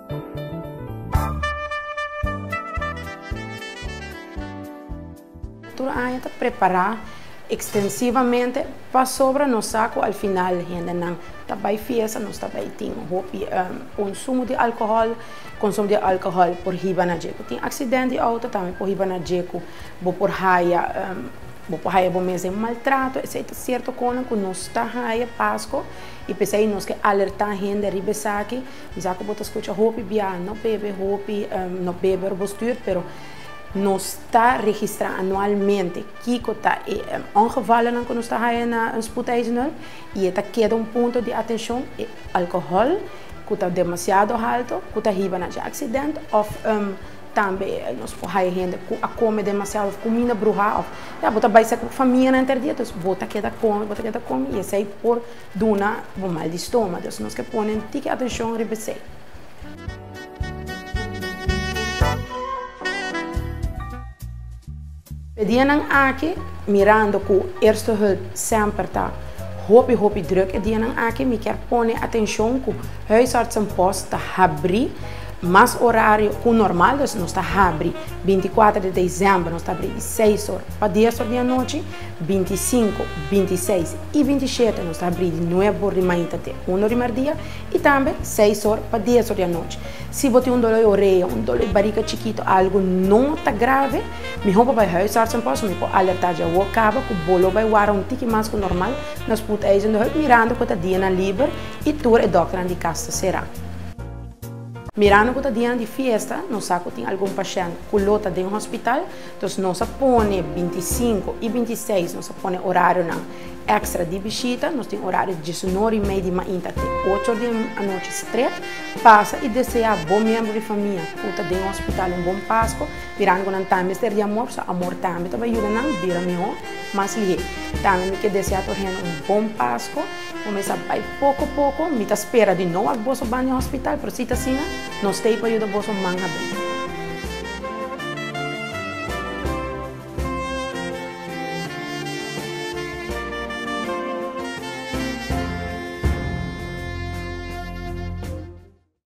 A gente preparar extensivamente para sobra no saco al final a gente não está bem fiesta, não está bem tem consumo de álcool por riba na jeco. Tem acidente de auto também por riba na jeco, por raia, por mesmo maltrato, etc. Certo coisa que nós está raia Páscoa e pensei nós que alertar a gente riba saque, saco botar escuta roupa bia, não bebe roupa, não bebe bestuur, pero nós está registrando anualmente que está ongevallen que nós está na spoedeisende e está queda ponto de atenção é álcool que está demasiado alto que está riba na acidente ou também nós podemos gente a comer demasiado comida bruxa ou bota vai ser com família na interdia então bota queda come e sai por duna mal de estômago então nós que põem tique atenção riba sei. Pediam aqui, mirando que o eerste hulp sempre está hopi druk. Pediam aqui, me quer pôr atenção que o huisartsenpost está abrindo, mas horário que normal, nós está abrindo 24 de dezembro, nós está abrindo 6 horas para 10 horas da noite, 25, 26 e 27 nós está abrindo 9 horas da manhã até 1 hora da dia e também 6 horas para 10 horas da noite. Se você tem dor de orelha, dor de barriga chiquito, algo não está grave, me roupa vai huisartsenpost, me pode alertar já o cabo que o bolo vai guardar tique mais que normal, nós podemos mirando que está dia na livre e tu é doctor de casa será. Mirando que está dia de festa, nós sabemos que tem algum paciente que lota de hospital, então nós põe 25 e 26, nós põe horário na extra de visita, nós temos horário de 19h30 de manhã até 8 horas da noite straight, passa e deseja bom membro de família que está de hospital bom Páscoa, virando que não está mestre de amor, so amor também vai ajudar não vira melhor, mas lhe também me que deseja tornar bom Páscoa, começa a pouco a pouco, me espera de novo a bolsa banho no hospital, pero se está assim, nós temos para ajudar a bolsa manga bem.